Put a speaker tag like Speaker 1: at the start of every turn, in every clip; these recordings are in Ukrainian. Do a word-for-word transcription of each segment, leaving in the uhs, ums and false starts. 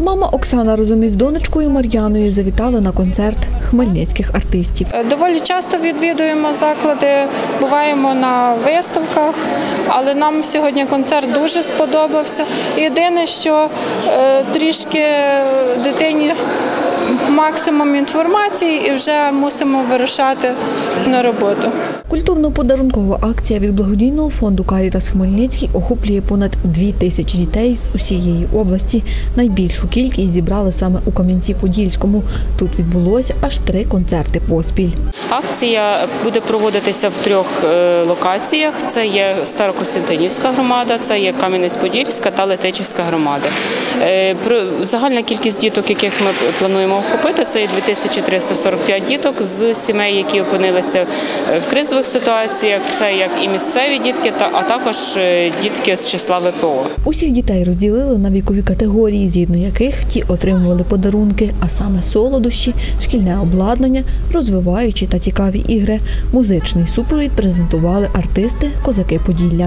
Speaker 1: Мама Оксана разом із донечкою Мар'яною завітали на концерт хмельницьких артистів.
Speaker 2: Доволі часто відвідуємо заклади, буваємо на виставках, але нам сьогодні концерт дуже сподобався. Єдине, що е, трішки дитині максимум інформації і вже мусимо вирушати на роботу.
Speaker 1: Культурно-подарункова акція від благодійного фонду «Карітас Хмельницький» охоплює понад дві тисячі дітей з усієї області. Найбільшу кількість зібрали саме у Кам'янці-Подільському. Тут відбулося аж три концерти поспіль.
Speaker 3: Акція буде проводитися в трьох локаціях. Це є Старокостянтинівська громада, це є Кам'янець-Подільська та Летичівська громада. Загальна кількість діток, яких ми плануємо охопити, це є дві тисячі триста сорок п'ять діток з сімей, які опинилися в кризових ситуаціях. Це як і місцеві дітки, а також дітки з числа В П О.
Speaker 1: Усіх дітей розділили на вікові категорії, згідно яких ті отримували подарунки, а саме солодощі, шкільне обладнання, розвиваючі та цікаві ігри. Музичний супровід презентували артисти «Козаки Поділля».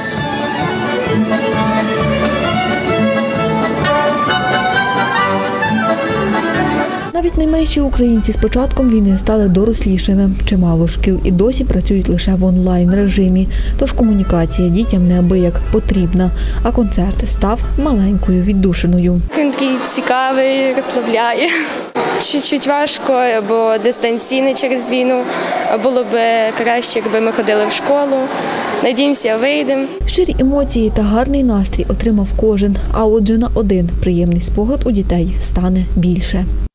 Speaker 1: Навіть найменші українці з початком війни стали дорослішими. Чимало шкіл і досі працюють лише в онлайн-режимі, тож комунікація дітям неабияк потрібна, а концерт став маленькою віддушиною.
Speaker 4: Він такий цікавий, розслабляє. Чуть-чуть важко, бо дистанційно через війну. Було б краще, якби ми ходили в школу. Надіємося, вийдемо.
Speaker 1: Щирі емоції та гарний настрій отримав кожен, а отже на один приємний спогад у дітей стане більше.